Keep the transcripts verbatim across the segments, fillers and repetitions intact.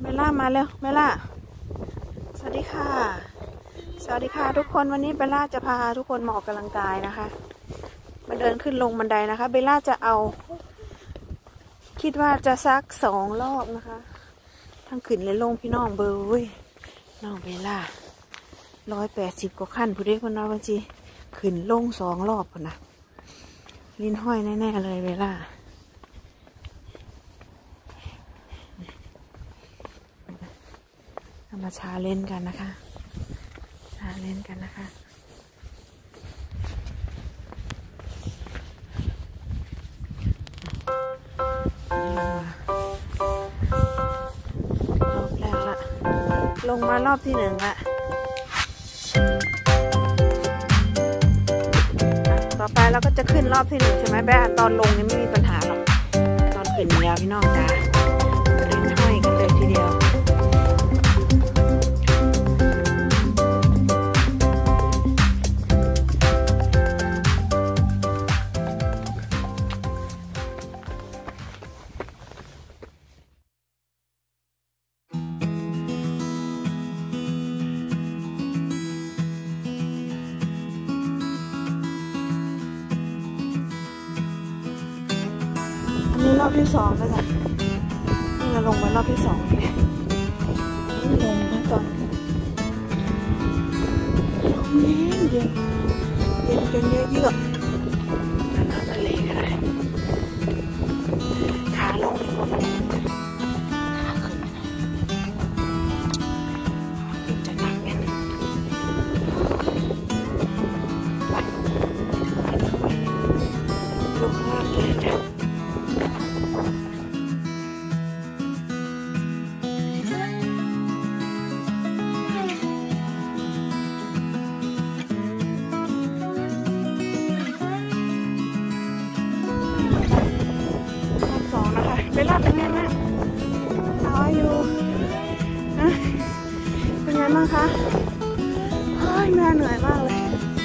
เบลล่ามาเร็วเบลล่าสวัสดีค่ะสวัสดีค่ะทุกคนวันนี้เบลล่าจะพาทุกคนมาออกกำลังกายนะคะมาเดินขึ้นลงบันไดนะคะเบลล่าจะเอาคิดว่าจะซักสองรอบนะคะทั้งขึ้นและลงพี่น้องเบอร์เว้ยน้องเบลล่าร้อยแปดสิบกว่าขั้นผู้เด็กคนนั้นวันจีขึ้นลงสองรอบคนนะลิ้นห้อยแน่ๆเลยเบลล่ามาชาเล่นกันนะคะชาเล่นกันนะคะรอบแรกละลงมารอบที่หนึ่งละต่อไปเราก็จะขึ้นรอบที่หนึ่งใช่ไหมแม่ตอนลงนี่ไม่มีปัญหาหรอกตอนขึ้นยาวพี่น้องจ้าเล่นห้อยกันเลยทีเดียวนี่รอบที่สองแล้วจ้ะนี่เราลงไปรอบที่สองเลยนี่ลงนะตอนลมเย็นเย็นเย็นจนเยอะเยือกน้ำทะเลก็ได้ขาลงลงขาขึ้นขึ้นจะหนักเนี่ยลงข้างล่างเลยจ้ะเบลล่าเป็นไงบ้างรออยู่นะเป็นไงบ้างคะเฮ้ยแม่เหนื่อยมากเลย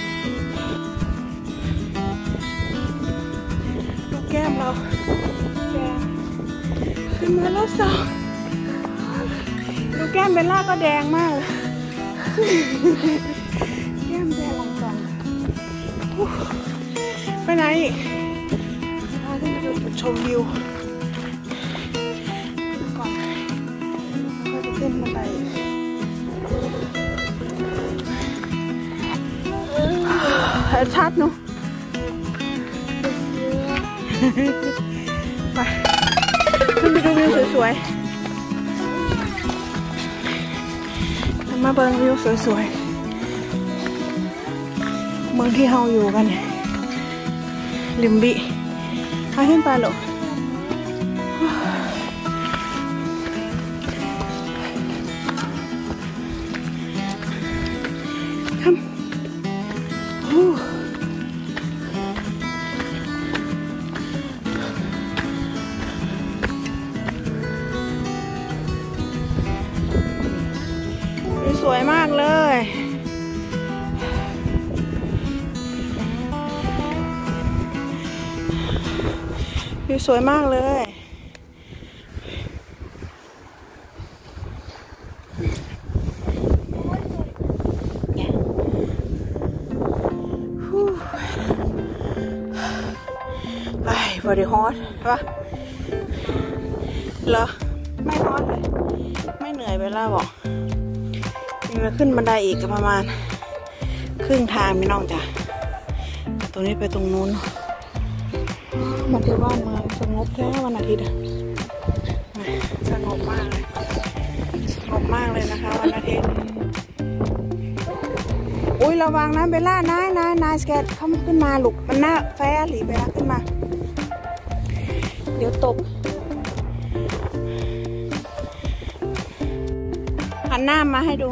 ดูแก้มเราแดงขึ้นมารอบสองดูแก้มเบลล่าก็แดงมากเลยแก้มแดงลองจังไปไหนอีกพาขึ้นไปดูจุดชมวิวขึ้นบันไดชัดเนาะไปขึ้นไปดูวิวสวยๆมาเบิ่งวิวสวยๆเมืองที่เราอยู่กันเนี่ยลิมบิไปขึ้นไปหรอสวยมากเลยวิวสวยมากเลยไอ้บอดี้ฮอตใช่ปะเหรอไม่ฮอตเลยไม่เหนื่อยเวลาบอกมาขึ้นบันไดอีกประมาณครึ่งทางพี่น้องจ้ะตรงนี้ไปตรงนู้นมันเป็นบ้านเมืองสงบแค่วันอาทิตย์สงบมากเลยสงบมากเลยนะคะวันอาทิตย์อุ้ยระวังนะเบลล่านายนายนายสเก็ตเขาขึ้นมาลูกมันหน้าแฟร์หลีเบลล่าขึ้นมาเดี๋ยวตกหันหน้ามาให้ดู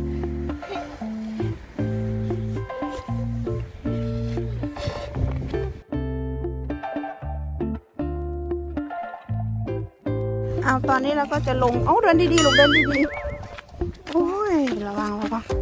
เอาตอนนี้เราก็จะลงเอาเดินดีๆลูกเดินดีๆโอ้ยระวังระวัง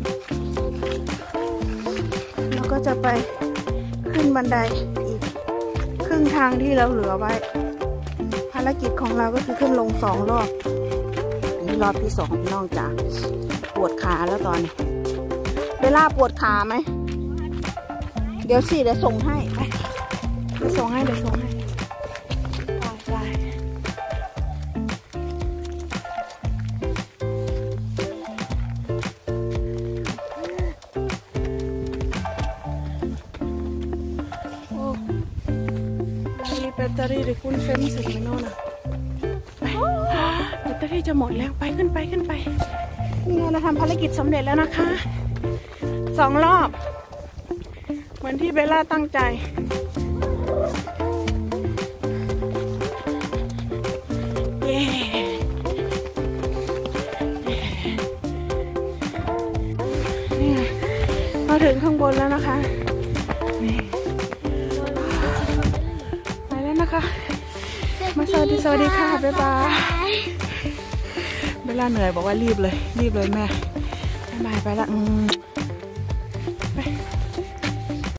เราก็จะไปขึ้นบันไดอีกครึ่งทางที่เราเหลือไว้ภารกิจของเราก็คือขึ้นลงสองรอบนี่รอบที่สองพี่น้องจ๋าปวดขาแล้วตอนนี้เวลาปวดขาไหมเดี๋ยวสิเดี๋ยวส่งให้ไปเดี๋ยวส่งให้เดี๋ยวส่งให้ไปไปโอ้มีแบตเตอรี่หรือคุณเซนสิไม่โน่นอ่ะแบตเตอรี่จะหมดแล้วไปขึ้นไปขึ้นไปนี่ไงเราทำภารกิจสำเร็จแล้วนะคะสองรอบเหมือนที่เบลล่าตั้งใจเย้นี่ไงมาถึงข้างบนแล้วนะคะนี่ไปแล้วนะคะมาสวัสดีสวัสดีค่ะบ๊ายบายเบลล่าเหนื่อยบอกว่ารีบเลยรีบเลยแม่บ๊ายบายไปละอืม